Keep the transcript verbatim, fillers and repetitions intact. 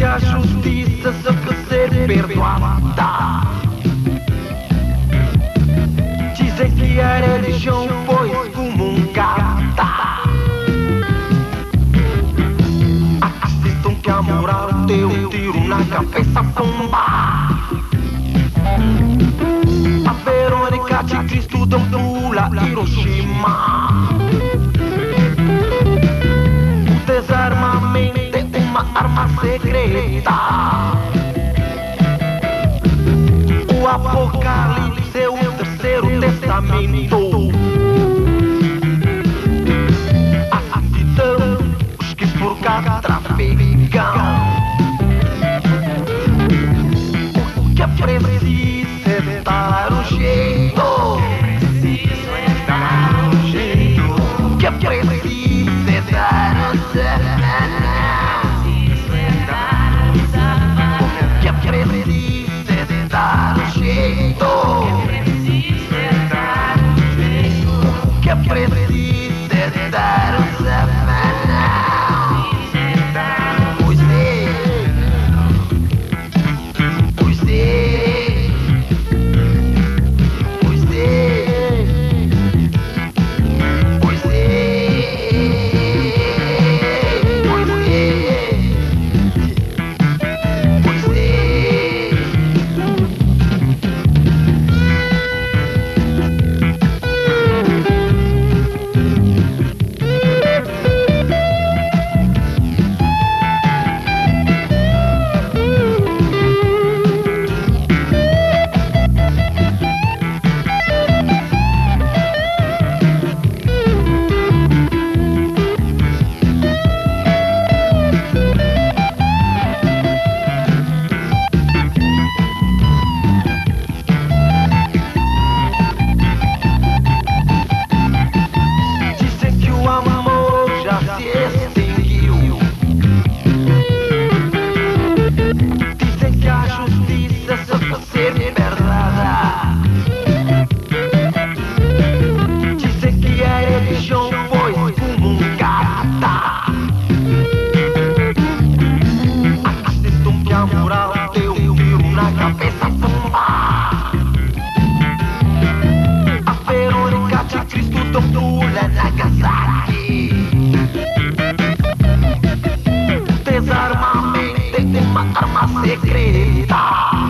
a justiça sempre ser perdoada. Dizem que a religião foi excomungada. Acreditam que a moral deu um tiro na cabeça, bomba. A Verônica de Cristo deu pula Hiroshima. O desarmamento é uma arma secreta. O Apocalipse é o terceiro testamento. Acreditam os que por cá traficam. O que é preciso é dar um jeito. Preciso é dar um jeito. O que é preciso é dar um jeito. Preciso é dar um jeito. O que é preciso é dar um jeito. Preciso é dar um jeito. O que é preciso é dar um jeito. Pois é, pois é, pois é, pois é, pois é. Dizem que o amor já se extinguiu. Dizem que a justiça só pode ser liberada. Dizem que a religião foi excomungada. Acreditam que a moral deu um tiro na cabeça, bomba. A Verônica de Cristo deu pula Nagasaki. Desarmamento é uma arma secreta.